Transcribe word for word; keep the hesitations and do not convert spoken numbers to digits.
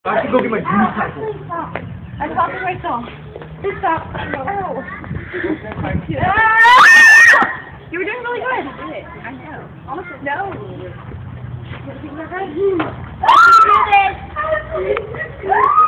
I should go get my unicycle. Please stop. I'm talking myself. Please stop. Ow. You were doing really good. I did. I know. Almost no. Do this.